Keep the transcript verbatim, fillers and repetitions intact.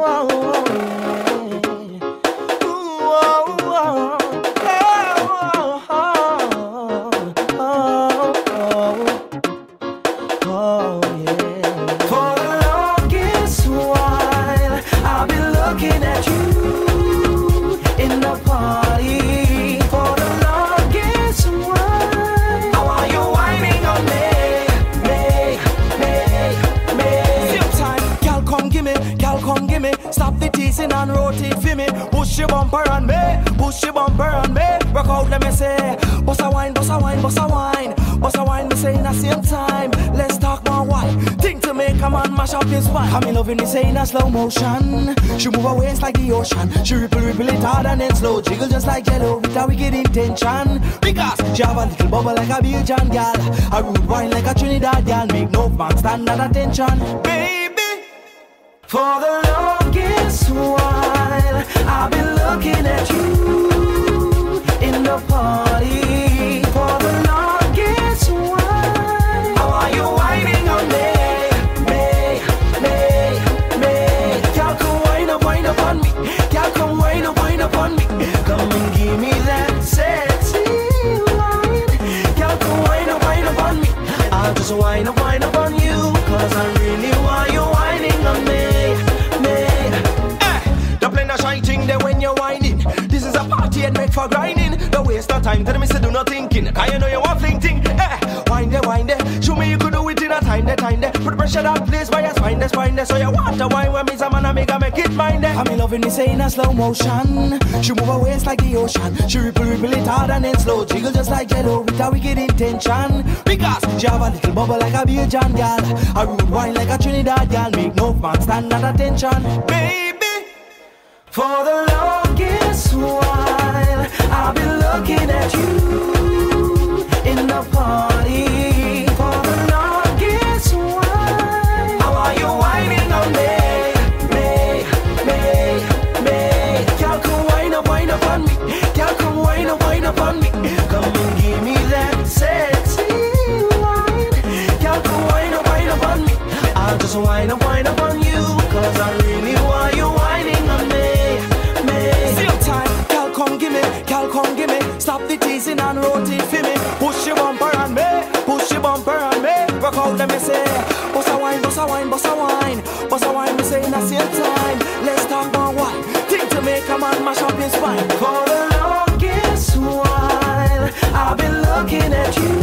Stop the teasing and rotate for me. Push your bumper on me, push your bumper on me. Rock out, let me say. Boss a wine, boss a wine, boss a wine. Boss a wine, me say in the same time. Let's talk more wine. Think to make a man mash up his spine. I'm in loving me say in a slow motion. She move her waist like the ocean. She ripple, ripple it hard and then slow. Jiggle just like jello with a wicked intention. Because she have a little bubble like a Belgian gal. A rude wine like a Trinidad gal. Make no man stand at attention. Baby, for the longest while I've been looking at you in the party. For the longest while, how are you whining on me? Me, me, me. Y'all come whine up, whine up on me. Y'all come whine up, whine up on me. Come and give me that sexy wine. Y'all come whine up, whine up on me. I'll just whine up, whine up on you, cause I really want you whining on me. There when you're whining, this is a party and make for grinding. Don't waste no time, tell me say do not thinking. Cause you know you want fling thing. Eh, wind there, wind there. Show me you could do it in a time there, time there. Put pressure that place by your spine there, spine there. So you want to wine when me some man make a make it mine there. I'm loving this in a slow motion. She move her waist like the ocean. She ripple, ripple it hard and then slow. Jiggle just like jello with a wicked intention. Because she have a little bubble like a Belgian gal. A rude wine like a Trinidad gal. Make no man stand at attention. Baby, for the longest while, I've been looking at you in the party. For the longest while, how are you whining on me? Me, me, me. Y'all come whine up, whine up on me. Y'all come whine up, whine up on me. Come and give me that sexy wine. Y'all come whine up, whine up on me. I'll just whine up, whine up on you, cause I really want you whining on me. Come give me, stop the teasing and rotate for me. Push your bumper on me, push your bumper on me. Rock out, let me say. Boss a wine, boss a wine, boss a wine. Boss a wine, me say in the same time. Let's talk more wine. Think to make a man mash up his spine. For the longest while, I've been looking at you